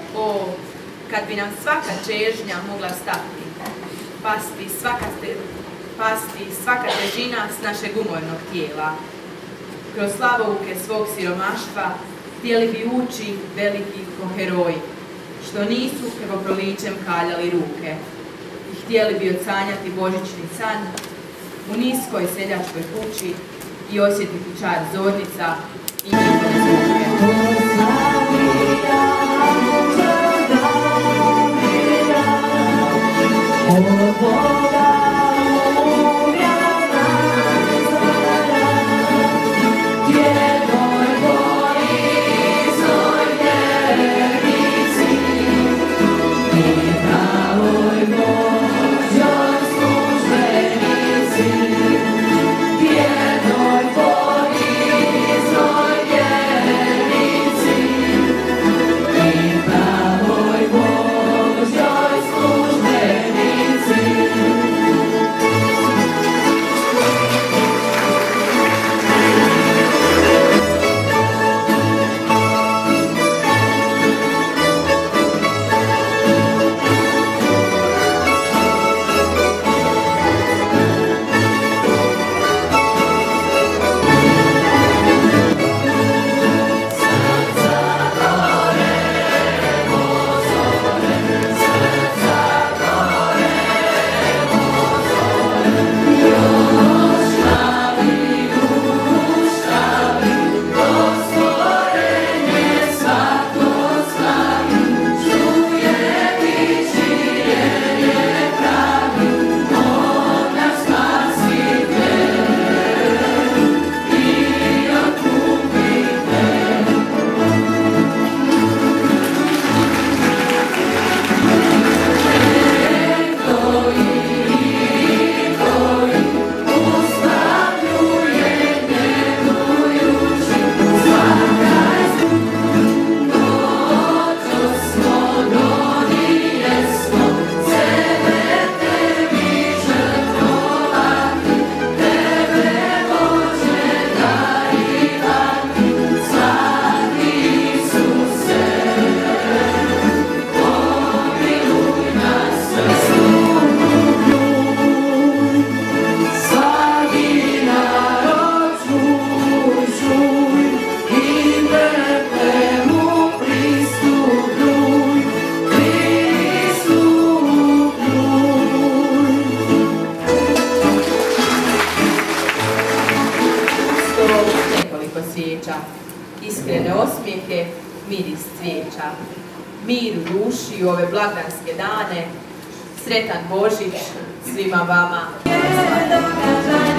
O, kad bi nam svaka čežnja mogla stati, pasti svaka težina s našeg umornog tijela. Kroz slavouke svog siromaštva htjeli bi ući veliki ko heroji, što nisu krvoprolićem kaljali ruke, i htjeli bi odsanjati božićni san u niskoj seljačkoj kući i osjetiti čar zornica i njihove zvuke. Iskrene osmijehe, miris cvijeća, mir u duši u ove blagdanske dane, sretan Božić svima vama.